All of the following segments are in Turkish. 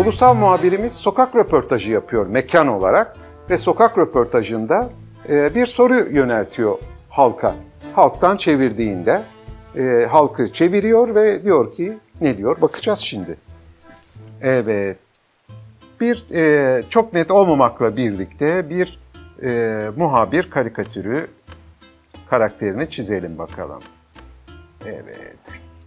ulusal muhabirimiz sokak röportajı yapıyor mekan olarak ve sokak röportajında bir soru yöneltiyor halka. Halktan çevirdiğinde halkı çeviriyor ve diyor ki ne diyor? Bakacağız şimdi. Evet. Bir çok net olmamakla birlikte bir muhabir karikatürü karakterini çizelim bakalım. Evet.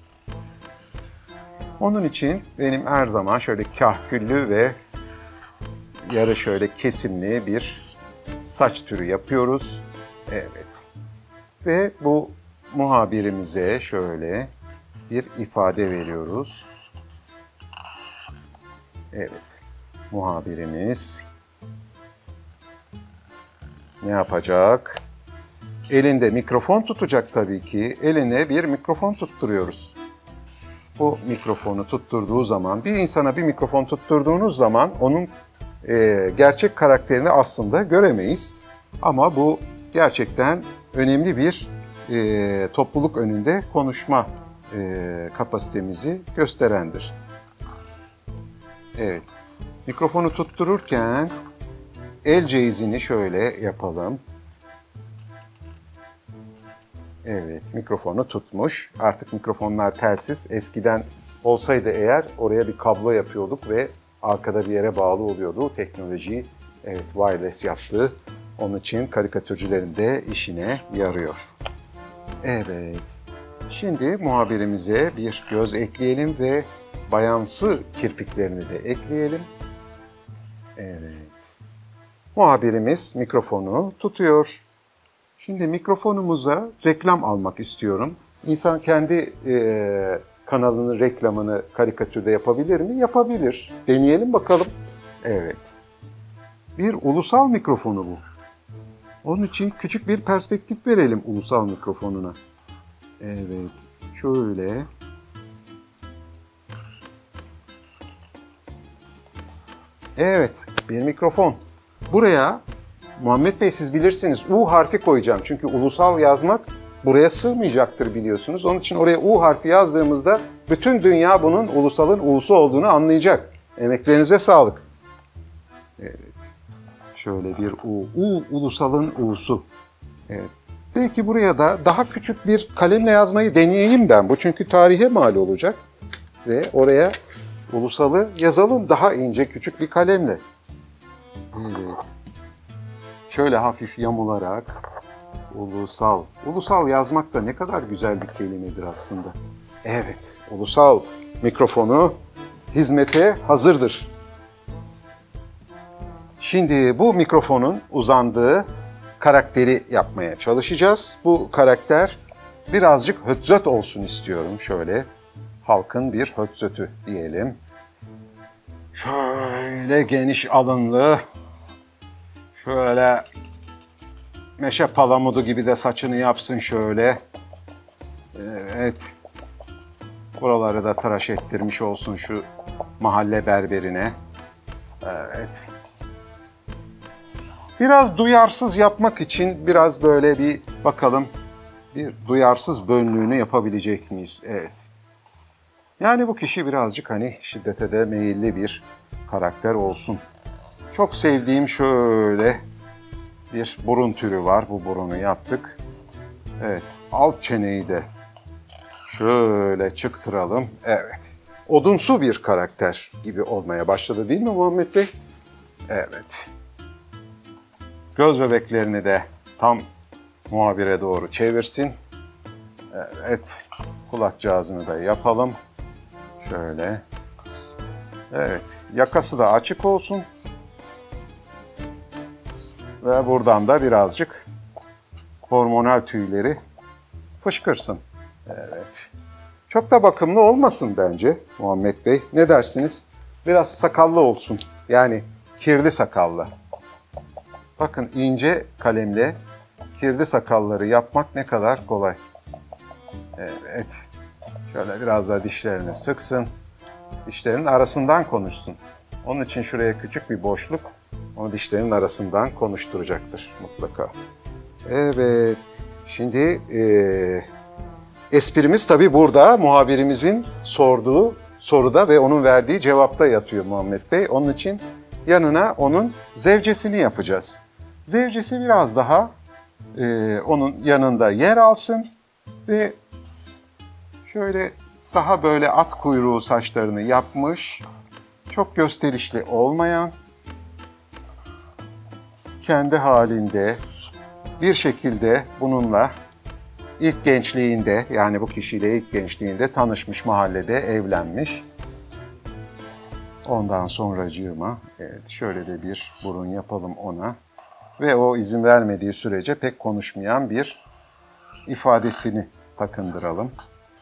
Onun için benim her zaman şöyle kahküllü ve yarı şöyle kesimli bir saç türü yapıyoruz. Evet. Ve bu muhabirimize şöyle bir ifade veriyoruz. Evet. Muhabirimiz ne yapacak? Elinde mikrofon tutacak tabii ki. Eline bir mikrofon tutturuyoruz. Bu mikrofonu tutturduğu zaman, bir insana bir mikrofon tutturduğunuz zaman onun gerçek karakterini aslında göremeyiz. Ama bu gerçekten önemli bir topluluk önünde konuşma kapasitemizi gösterendir. Evet, mikrofonu tuttururken el ceizini şöyle yapalım. Evet, mikrofonu tutmuş. Artık mikrofonlar telsiz. Eskiden olsaydı eğer oraya bir kablo yapıyorduk ve arkada bir yere bağlı oluyordu. Teknoloji evet, wireless yaptı. Onun için karikatürcülerin de işine yarıyor. Evet, şimdi muhabirimize bir göz ekleyelim ve bayansı kirpiklerini de ekleyelim. Evet, muhabirimiz mikrofonu tutuyor. Şimdi mikrofonumuza reklam almak istiyorum. İnsan kendi kanalının reklamını karikatürde yapabilir mi? Yapabilir. Deneyelim bakalım. Evet. Bir ulusal mikrofonu bu. Onun için küçük bir perspektif verelim ulusal mikrofonuna. Evet. Şöyle. Evet. Bir mikrofon. Buraya Muhammed Bey siz bilirsiniz U harfi koyacağım. Çünkü ulusal yazmak buraya sığmayacaktır biliyorsunuz. Onun için oraya U harfi yazdığımızda bütün dünya bunun ulusalın U'su olduğunu anlayacak. Emeklerinize sağlık. Evet. Şöyle bir U. U ulusalın U'su. Evet. Belki buraya da daha küçük bir kalemle yazmayı deneyeyim ben. Bu çünkü tarihe mal olacak. Ve oraya ulusalı yazalım daha ince küçük bir kalemle. Evet. Şöyle hafif yamularak ulusal. Ulusal yazmak da ne kadar güzel bir kelimedir aslında. Evet, ulusal mikrofonu hizmete hazırdır. Şimdi bu mikrofonun uzandığı karakteri yapmaya çalışacağız. Bu karakter birazcık hötzöt olsun istiyorum. Şöyle halkın bir hötzötü diyelim. Şöyle geniş alınlı. Şöyle meşe palamudu gibi de saçını yapsın şöyle. Evet. Buraları da tıraş ettirmiş olsun şu mahalle berberine. Evet. Biraz duyarsız yapmak için biraz böyle bir bakalım bir duyarsız bönlüğünü yapabilecek miyiz? Evet. Yani bu kişi birazcık hani şiddete de meyilli bir karakter olsun. Çok sevdiğim şöyle bir burun türü var. Bu burunu yaptık. Evet. Alt çeneyi de şöyle çıktıralım. Evet. Odunsu bir karakter gibi olmaya başladı değil mi Muhammed Bey? Evet. Göz bebeklerini de tam muhabire doğru çevirsin. Evet. Kulakcağızını da yapalım. Şöyle. Evet. Yakası da açık olsun. Ve buradan da birazcık hormonal tüyleri fışkırsın. Evet. Çok da bakımlı olmasın bence Muhammed Bey. Ne dersiniz? Biraz sakallı olsun. Yani kirli sakallı. Bakın ince kalemle kirli sakalları yapmak ne kadar kolay. Evet. Şöyle biraz daha dişlerini sıksın. Dişlerinin arasından konuşsun. Onun için şuraya küçük bir boşluk onu dişlerinin arasından konuşturacaktır mutlaka. Evet. Şimdi esprimiz tabii burada muhabirimizin sorduğu soruda ve onun verdiği cevapta yatıyor Muhammed Bey. Onun için yanına onun zevcesini yapacağız. Zevcesi biraz daha onun yanında yer alsın ve şöyle daha böyle at kuyruğu saçlarını yapmış, çok gösterişli olmayan, kendi halinde bir şekilde bununla ilk gençliğinde, yani bu kişiyle ilk gençliğinde tanışmış, mahallede evlenmiş. Ondan sonracığıma evet, şöyle de bir burun yapalım ona. Ve o izin vermediği sürece pek konuşmayan bir ifadesini takındıralım.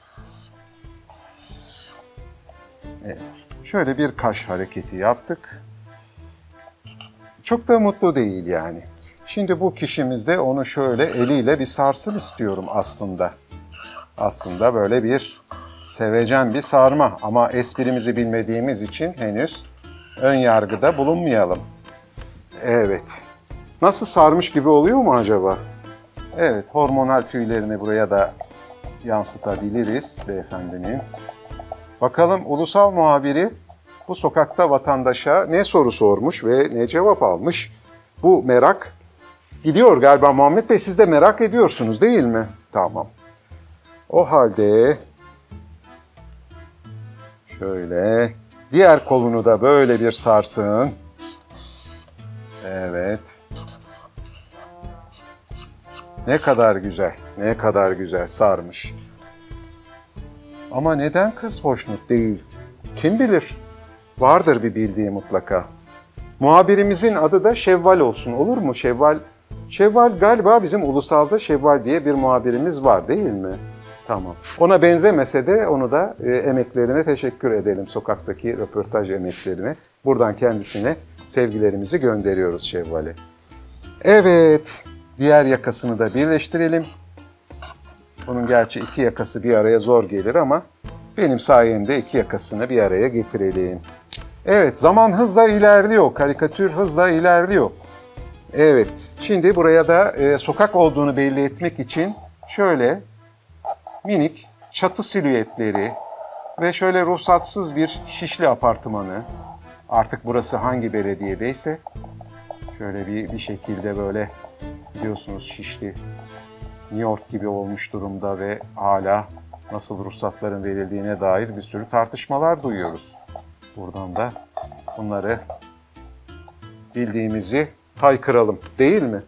Evet. Şöyle bir kaş hareketi yaptık. Çok da mutlu değil yani. Şimdi bu kişimizde onu şöyle eliyle bir sarsın istiyorum aslında. Aslında böyle bir sevecen bir sarma ama esprimizi bilmediğimiz için henüz ön yargıda bulunmayalım. Evet. Nasıl sarmış gibi oluyor mu acaba? Evet, hormonal tüylerini buraya da yansıtabiliriz beyefendinin. Bakalım ulusal muhabiri bu sokakta vatandaşa ne soru sormuş ve ne cevap almış? Bu merak gidiyor galiba Muhammed Bey. Siz de merak ediyorsunuz değil mi? Tamam. O halde şöyle diğer kolunu da böyle bir sarsın. Evet. Ne kadar güzel, ne kadar güzel sarmış. Ama neden kız hoşnut değil? Kim bilir? Vardır bir bildiği mutlaka. Muhabirimizin adı da Şevval olsun, olur mu? Şevval galiba bizim ulusalda Şevval diye bir muhabirimiz var değil mi? Tamam. Ona benzemese de onu da emeklerine teşekkür edelim, sokaktaki röportaj emeklerine. Buradan kendisine sevgilerimizi gönderiyoruz Şevval'e. Evet, diğer yakasını da birleştirelim. Onun gerçi iki yakası bir araya zor gelir ama benim sayemde iki yakasını bir araya getirelim. Evet, zaman hızla ilerliyor, karikatür hızla ilerliyor. Evet, şimdi buraya da sokak olduğunu belli etmek için şöyle minik çatı silüetleri ve şöyle ruhsatsız bir Şişli apartmanı, artık burası hangi belediyedeyse, şöyle bir şekilde böyle biliyorsunuz Şişli New York gibi olmuş durumda ve hala nasıl ruhsatların verildiğine dair bir sürü tartışmalar duyuyoruz. Buradan da bunları bildiğimizi haykıralım değil mi?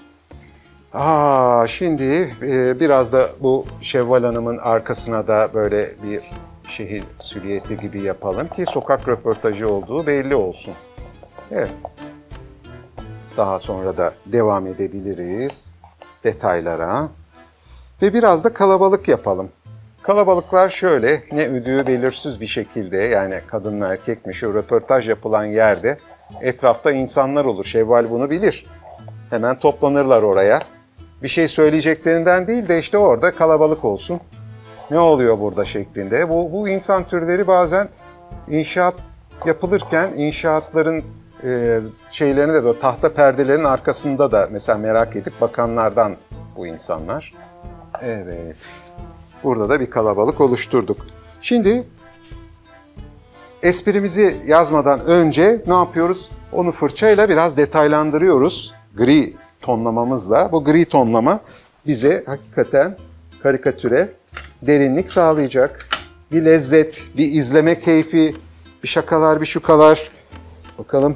Şimdi biraz da bu Şevval Hanım'ın arkasına da böyle bir şehir silüeti gibi yapalım ki sokak röportajı olduğu belli olsun. Evet. Daha sonra da devam edebiliriz detaylara. Ve biraz da kalabalık yapalım. Kalabalıklar şöyle, ne üdüğü belirsiz bir şekilde, yani kadın mı erkek mi, şu röportaj yapılan yerde etrafta insanlar olur. Şevval bunu bilir. Hemen toplanırlar oraya. Bir şey söyleyeceklerinden değil de işte orada kalabalık olsun. Ne oluyor burada şeklinde. Bu insan türleri bazen inşaat yapılırken inşaatların şeylerini de tahta perdelerin arkasında da mesela merak edip bakanlardan bu insanlar. Evet. Burada da bir kalabalık oluşturduk. Şimdi esprimizi yazmadan önce ne yapıyoruz? Onu fırçayla biraz detaylandırıyoruz. Gri tonlamamızla. Bu gri tonlama bize hakikaten karikatüre derinlik sağlayacak. Bir lezzet, bir izleme keyfi, bir şakalar, bir şukalar. Bakalım.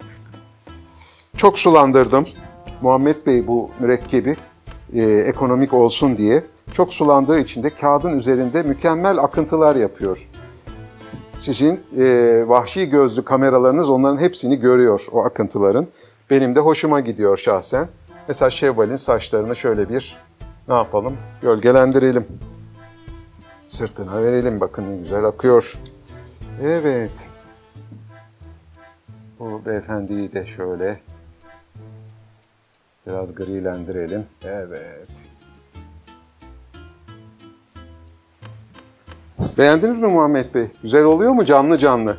Çok sulandırdım. Muhammed Bey bu mürekkebi ekonomik olsun diye. Çok sulandığı için de kağıdın üzerinde mükemmel akıntılar yapıyor. Sizin vahşi gözlü kameralarınız onların hepsini görüyor, o akıntıların. Benim de hoşuma gidiyor şahsen. Mesela Şevval'in saçlarını şöyle bir ne yapalım? Gölgelendirelim. Sırtına verelim. Bakın ne güzel akıyor. Evet. Bu beyefendiyi de şöyle biraz grilendirelim. Evet. Beğendiniz mi Muhammed Bey? Güzel oluyor mu? Canlı canlı.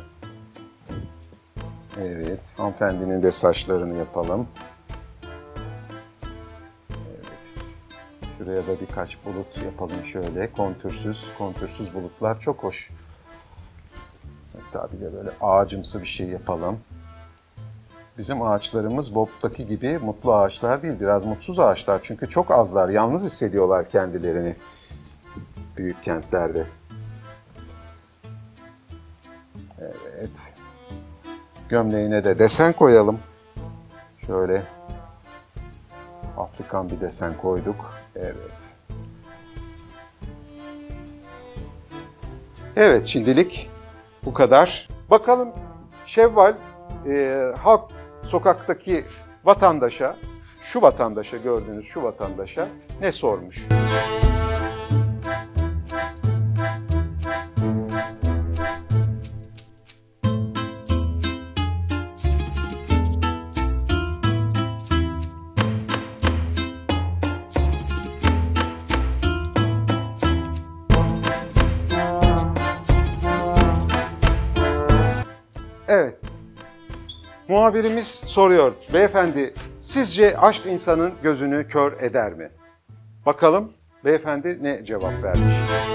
Evet. Hanımefendinin de saçlarını yapalım. Evet. Şuraya da birkaç bulut yapalım şöyle. Kontürsüz bulutlar çok hoş. Hatta bir de böyle ağacımsı bir şey yapalım. Bizim ağaçlarımız Bob'taki gibi mutlu ağaçlar değil, biraz mutsuz ağaçlar. Çünkü çok azlar, yalnız hissediyorlar kendilerini büyük kentlerde. Evet. Gömleğine de desen koyalım. Şöyle Afrikan bir desen koyduk. Evet. Evet, şimdilik bu kadar. Bakalım Şevval halk sokaktaki vatandaşa, şu vatandaşa, gördüğünüz şu vatandaşa ne sormuş? Evet. Muhabirimiz soruyor. Beyefendi, sizce aşk insanın gözünü kör eder mi? Bakalım beyefendi ne cevap vermiş?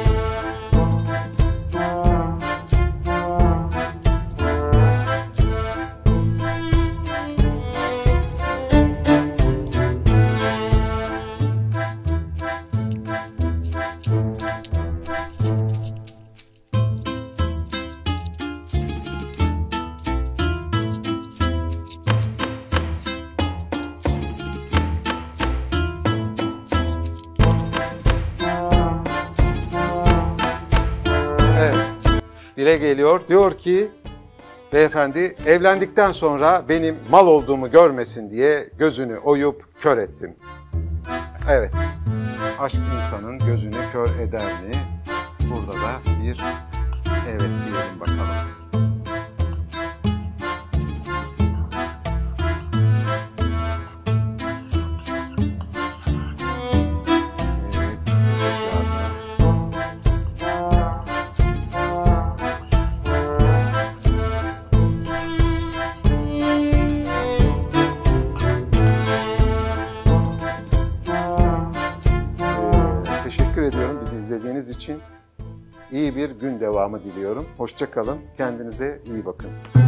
Dile geliyor. Diyor ki beyefendi, evlendikten sonra benim mal olduğumu görmesin diye gözünü oyup kör ettim. Evet. Aşk insanın gözünü kör eder mi? Burada da bir evet diyelim bakalım. Teşekkür ediyorum bizi izlediğiniz için. İyi bir gün devamı diliyorum. Hoşça kalın. Kendinize iyi bakın.